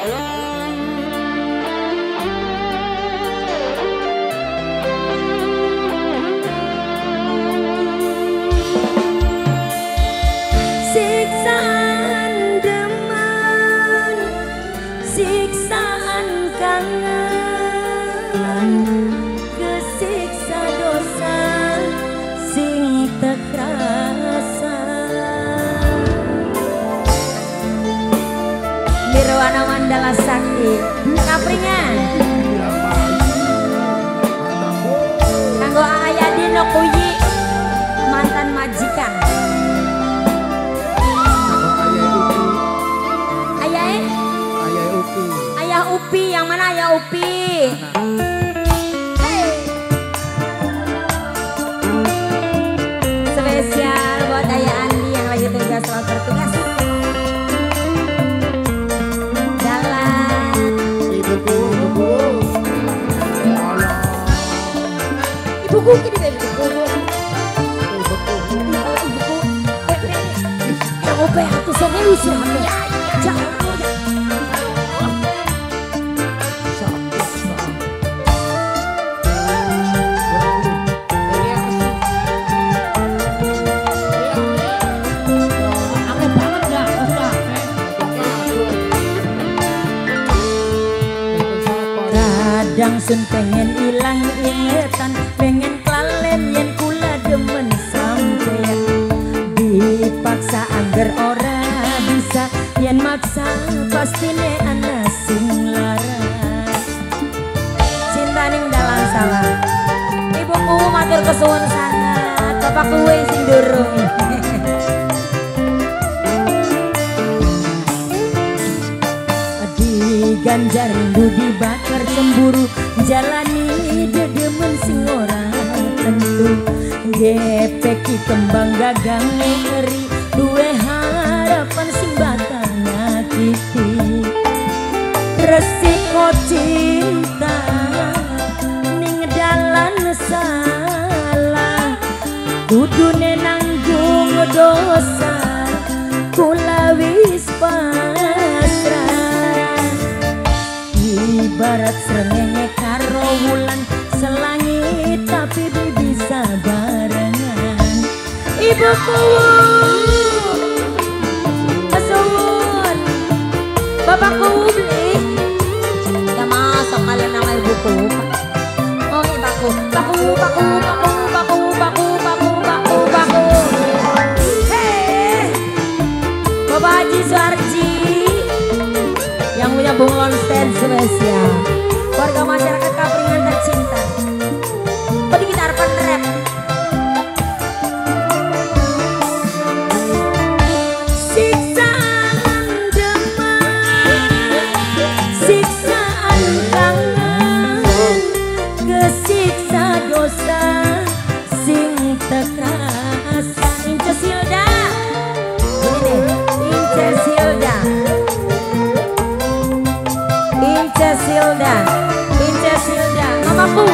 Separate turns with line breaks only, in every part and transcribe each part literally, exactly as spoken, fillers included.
Siksaan demen, siksaan kangen, kesiksa dosa sing tekrasa. Nirwana Mandala Sakti kapringan kanggo Ayadi Nokuyi mantan majikan. Ayah Upi, yang mana Ayah Upi? Hey. Spesial buat Ayah Andi yang lagi tugas selamat bertugas. Jalan.
Ibuku, ibuku.
Ibuku gini deh, ibuku. Ibuku. Yang Upi aku serius ya. Jangan. Kadang sun pengen ilang ingetan, pengen klalen yen kula demen sampean. Dipaksa angger ora bisa, yen maksa pastine ana sing larang. Cinta ning dalam salah. Ibuku matur kesuwun sangat, bapakku wis sing durung. Ganjar rindu dibakar cemburu, jalani dedemen sing ora tentu. Gepeki kembang gagang ngeri, duwe harapan sing batang nyakiti. Resiko cinta ning dalan salah, kudune nanggung dosa, kula wis pasrah. Ibarat srengenge karo wulan, selangit tapi bisa barengan. Ibuku kesuwun, bapakku beli. Ya masa kalian nama ibuku? Oh ibuku, baku, baku, baku, baku, baku, baku, baku, baku. Hei, Bapak Haji Suarji yang punya bunglon stand spesial, warga masyarakat Kapringan tercinta. Tadi kita harapan rap. Siksaan demen, siksaan kangen, kesiksa dosa sing tekrasa. Ince Silda, ini deh, Ince Silda. Ince Silda, Ince Silda, mamaku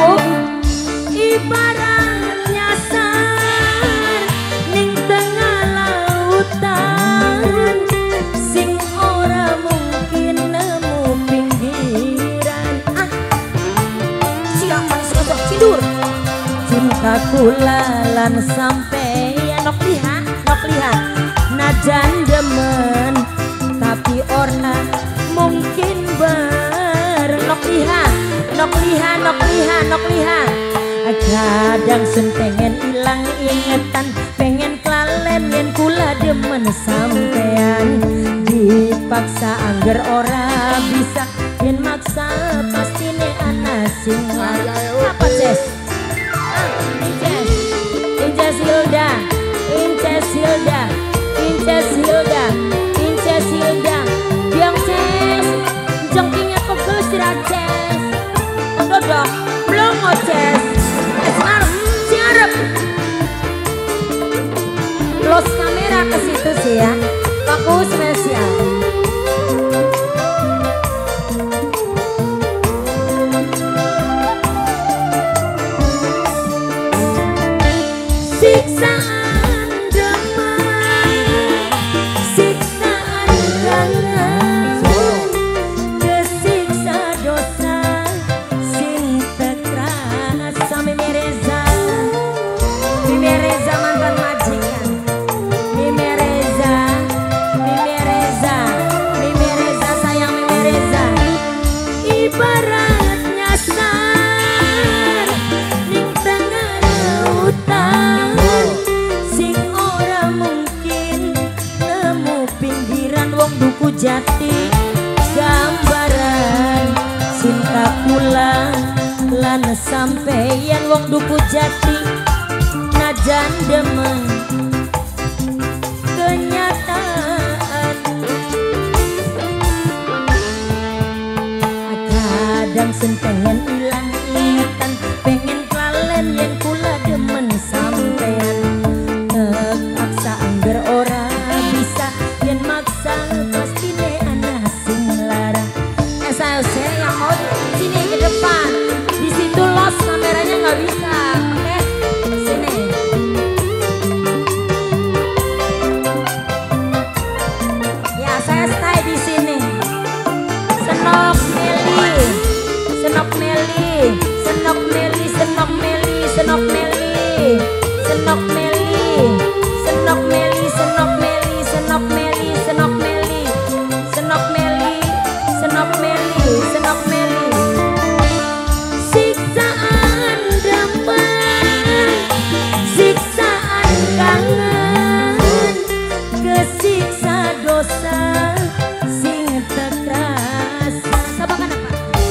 ibarat nyasar ning tengah lautan, sing ora mungkin nemu pinggiran. Ah, siapa sosok tidur? Cintaku lalan sampai nok liha, nok liha, najan demen tapi orna mungkin ber nok liha, nok liha, nok liha, nok liha. Kadang sun pengen ilang ingetan, pengen klalen yen kula demen sampean. Dipaksa angger ora bisa, yen maksa pastine ana sing larang. Apa Ces? Inces, Inces Hilda, Inces Hilda, Inces Hilda, Inces Hilda. Biang Ces, jengkingnya pegel siraces. Dodok, belum Ces. Esnar, siarep. Close kamera ke situ sih ya. Aku spesial. Siksaan demen, siksaan kangen, kula lan sampeyan wong duku jati najan demen kenyataan kadang sentengan ilang ingatan pengen kelalen yen kula demen sampeyan terpaksa angger ora bisa yen maksa pasti ne ana sing lara. Eh saya yang mau sini ke depan di situ los kameranya nggak bisa oke sini ya saya stay di sini senok meli senok meli senok meli senok meli senok meli senok meli senok meli senok meli senok meli senok meli senok meli senok meli senok meli siksaan demen siksaan kangen kesiksa dosa sing terasa sabakan apa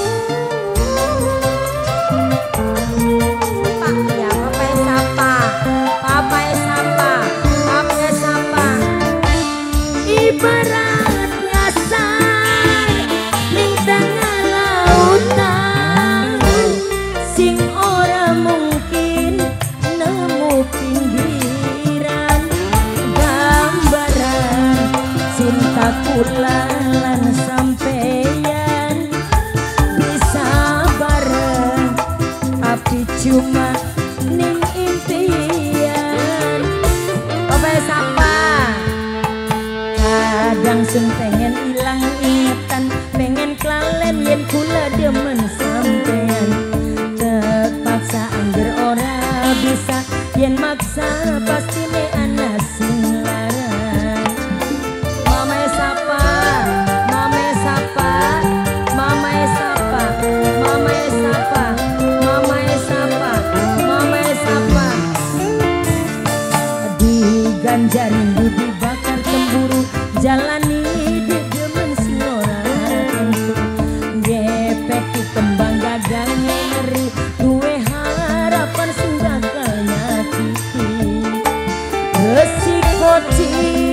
Pak ya Papa sapa Papa sapa Papa sapa ibarat nyasar ning tengah lautan sing ora mungkin nemu pinggiran gambaran cinta kula lan sampeyan bisa bareng tapi cuma ning impian Papa sapa kadang sun pengen ilang ingatan pengen kelalen yen kula demen sampeyan terpaksa angger ora bisa yen maksa pasti ne ana sing larang. Mama sapa Mama sapa Mama sapa Mama sapa Mama sapa Mama sapa diganjarin budi bakar cemburu jalani di demen sing ora tentu gepek kembang gadang ngeri duwe harapan sing bakal nyakiti resiko